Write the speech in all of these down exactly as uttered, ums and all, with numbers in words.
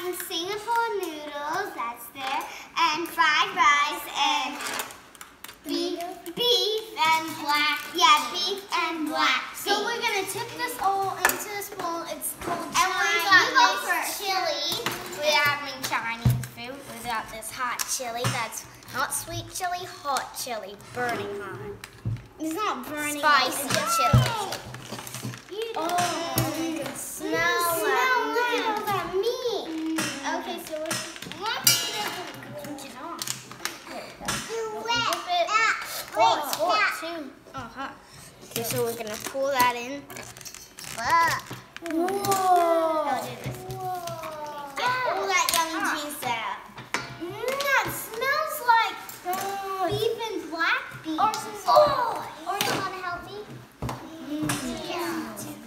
some Singapore noodles, that's there, and fried rice, and beef, beef and black. Yeah, beef and black. So we're gonna tip this all into this bowl. It's called and we got this chili. We're having Chinese food. We got this hot chili. That's not sweet chili, hot chili, burning hot. It's not burning. Spicy chili. Oh, you can smell that. Look at all that meat. Mm. Okay, so we're Turn it on. Oh, it's hot too. Oh, hot. Okay, so we're gonna pull that in. Whoa. Whoa. Get all that yummy juice out. Mm, that smells like oh, beef and black beef. Or some oh. Or you want to help me? Mm. Yeah.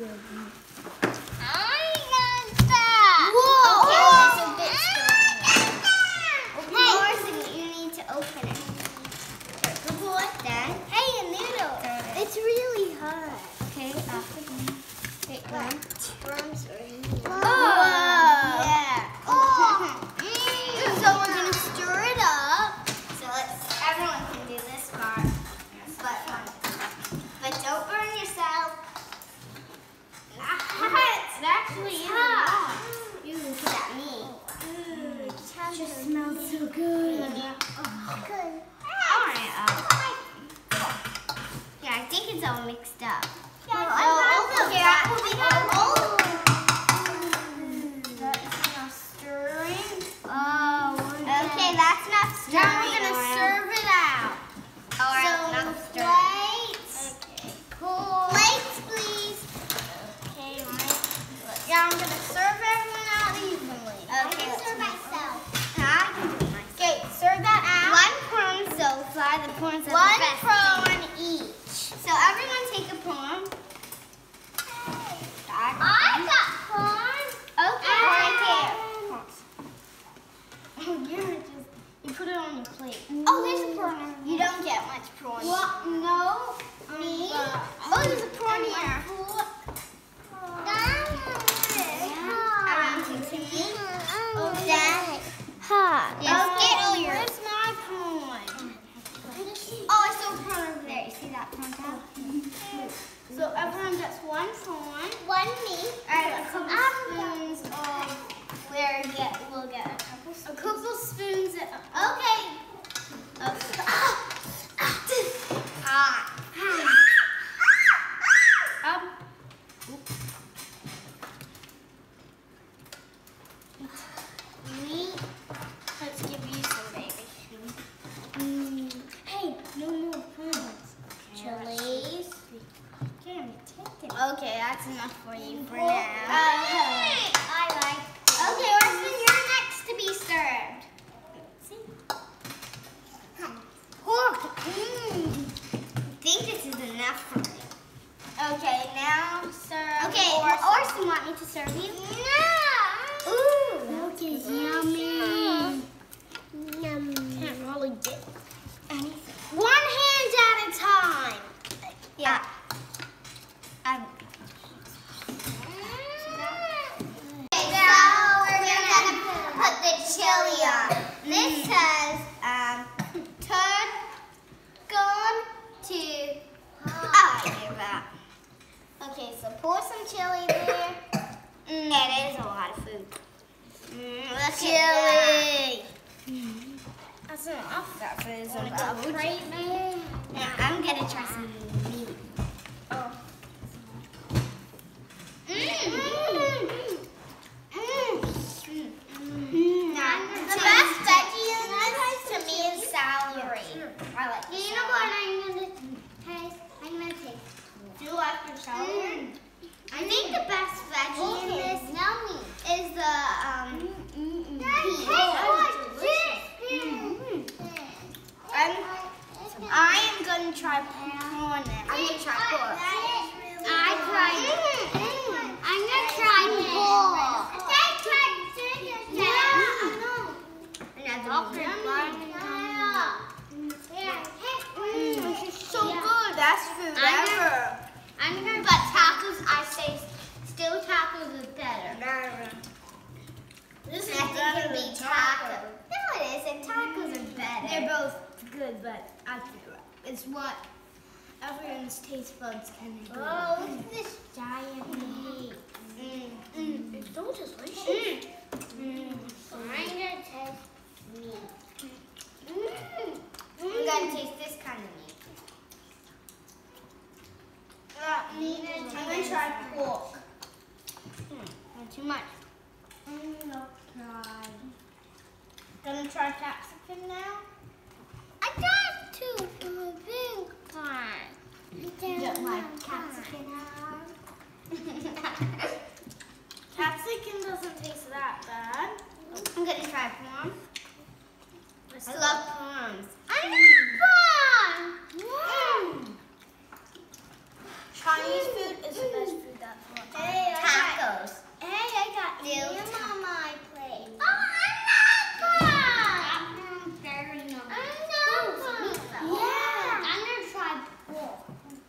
I got that. Whoa. Okay, there's a bit Hey, Morrison, you need to open it. Good boy. Then, hey, a noodle. It's really hot. Okay, after take one. Worms are in here. Oh. Yeah. Oh. Mm. So we're gonna stir it up. So let's. Everyone can do this part. But but don't burn yourself. It's actually hot. You can put that meat. Ooh, It just smells so good. Oh. Good. All right. Uh, yeah, I think it's all mixed up. Yeah, oh, I oh, okay, that will be all. That is enough stirring. Oh, okay, that's not stirring. Now we're gonna serve it out. All right, So, not stirring. plates. Okay, cool. Plates, please. Okay, right. Yeah, I'm gonna serve everyone out evenly. Okay, I'm serve let's- myself. I can do myself. Okay, serve that out. One prawn sofa. The prawns are One the best prawn thing. each. So everyone take a prawn. I got prawn. Okay, right there. Oh, you're just, you put it on your plate. Oh, there's a prawn. You don't get much prawn. What? No. Me? Uh, Oh, there's a prawn and here. Everyone take some meat. Oh, Then, hot. Yes, get all your- Where's my prawn? oh, I saw a prawn over there. You see that prawn down? So everyone gets one prawn. One meat. All right, a couple Um, spoons of where get we'll get a couple A spoons. couple spoons. Of, Okay. Okay. Ah. um, Meat. let's give you some, baby. Mm. Hey, no more prawns. Chilies. Okay, I'm taking. Okay, that's enough for you for Oh, now. uh, I like. Okay, Orson, you're next to be served. Oh, mm. I think this is enough for me. Okay, now serve. Okay, Orson. Orson, want me to serve you? No. Ooh, Look, it's yummy. Yum. Can't really get anything. One hand at a time. Yeah. I'm. Okay, so we're gonna put the chili on. This says um, turn gone to. Oh, I knew that. Okay, so pour some chili there. Mm, that is a lot of food. Mm, look chili. That's enough. That food is Wanna enough. go Right there. Now I'm gonna try some meat. Oh. Mm. Mm. Mm. Mm. Now, The best veggie in this to me is celery. I like you know what I'm gonna taste? I'm gonna taste. Do you like your celery? Mm. I think the best veggie in this is the um. Peas. I'm, I am gonna try prawn now. I'm gonna try pork. I tried. I'm gonna try pork. Yeah, Mm, this is so good. Best food I'm ever. gonna, I'm gonna, but tacos, I say still tacos is better. This is better than taco. No, it isn't. Tacos are better. They're both good, but I feel it's what everyone's taste buds can do. Oh, look at this giant meat. Mm. Mm. It's so delicious. Mm. Mm. I'm gonna taste meat. Mm. I'm gonna taste this kind of meat. Uh, meat is I'm gonna try pork. Hmm. Not too much. Mm, no try. Gonna try capsicum now. I got two big parts. You don't like capsicum? Capsicum doesn't taste that bad. I'm gonna try prawn. I I love prawns. I love prawn. Mm. Chinese food is the best food that's what. Hey, I tacos. Hey, I got Dill ham on my plate. Oh, I love prawn. Very nice. I love prawn. Yeah. I'm gonna try pork.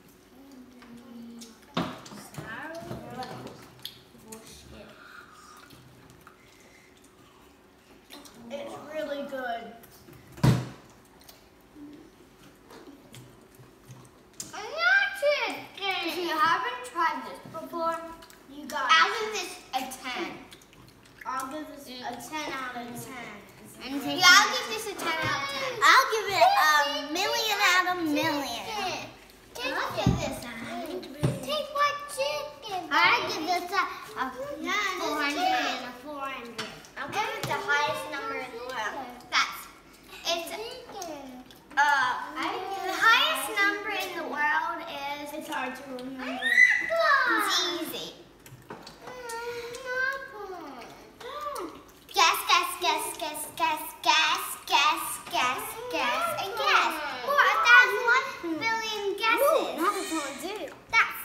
It's really good. I love chicken. If you haven't tried this before, you got. I'll give this a ten. I'll give this a ten out of ten. Yeah, I'll give this a ten out of ten. I'll give it a million out of million. I'll give this a Take my chicken. I'll give this a, a four hundred and a four hundred. I'll give it the highest number in the world. That's it's Uh, the highest number in the world is it's hard to remember. it's easy. Guess, guess, guess, guess, guess, guess, guess, guess, guess, and guess. More, that's one billion guesses. That's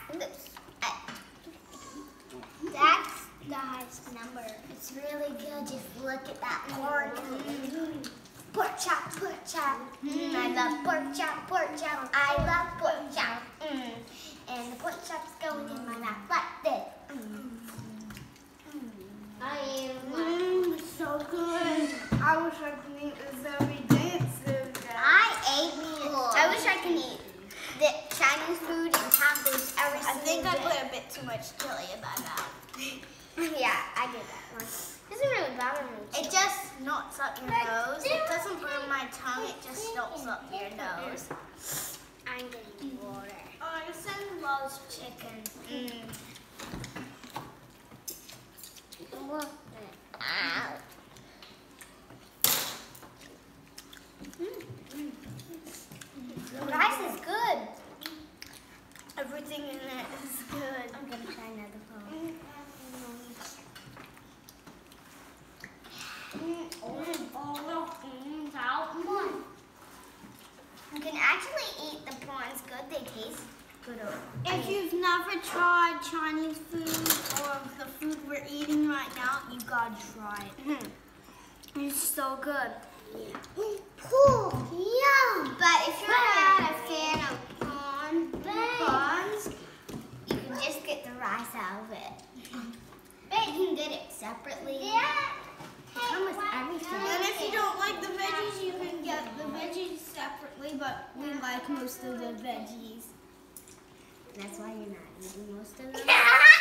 that's the highest number. It's really good. Just look at that pork. Pork chop, pork chop. Mm, I love pork chop, pork chop. I love pork chop. Mm. And the pork chop's going in my mouth like this. Mm. I am. Mmm, so good. I wish I could eat this every day. It's so good. I ate I wish I could eat the Chinese food and tacos every I think I single put day. a bit too much chili in my mouth. Yeah, I did that one. Doesn't really bother me. It just knots up your nose. It doesn't burn my tongue. It just knots up your nose. I'm getting water. Oh, your son loves chicken. Mm. Ow. The rice is good. Everything in it is good. I'm gonna try another bowl. You can actually eat the prawns good. They taste good. If you've never tried Chinese food or the food we're eating right now, you gotta try it. It's so good. Yum! But if you're not a fan of prawn, prawns, you can just get the rice out of it. But you can get it separately. Yeah. Come with everything. And if you don't like the veggies, you can get the veggies separately, but we like most of the veggies. That's why you're not eating most of them. I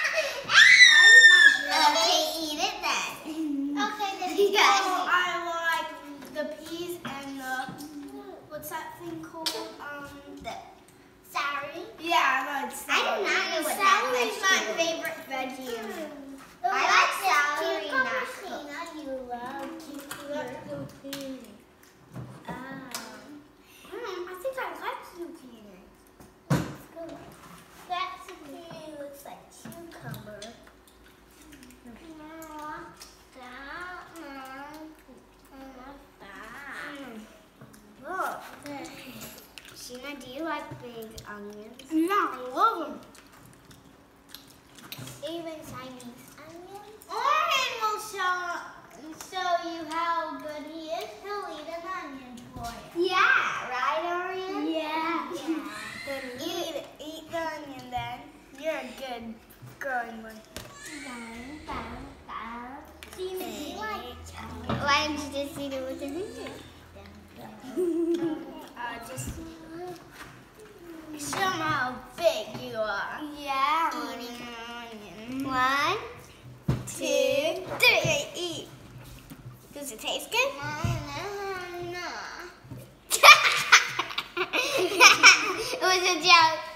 Okay, eat it then. Okay, then you Oh, guys. I like the peas and the, what's that thing called? Um, The celery. yeah, I like I celery. do not know what that Celery's my vegetable is. favorite veggie. I like celery, not cooked. You love zucchini. Oh. Mm, I think I like zucchini. That zucchini looks like cucumber. Look. Sheena, do you like big onions? Yeah, I love them. Even Chinese onions? Oren will show, show you how good he is. He'll eat an onion for you. Yeah, right, Orion? Yeah. Yeah. Then eat it. Eat the onion then. You're a good growing one. Sheena, do you like Why don't you just eat it with your fingers? Uh, just show them how big you are. Yeah. One, two, three. Eat. Does it taste good? No, no, no. It was a joke.